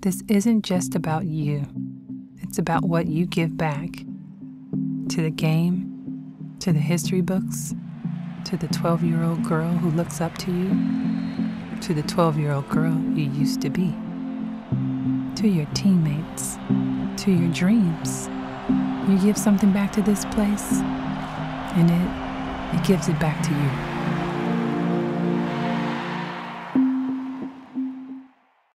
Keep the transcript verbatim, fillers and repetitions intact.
This isn't just about you. It's about what you give back to the game, to the history books, to the twelve-year-old girl who looks up to you, to the twelve-year-old girl you used to be, to your teammates, to your dreams. You give something back to this place, and it, it gives it back to you.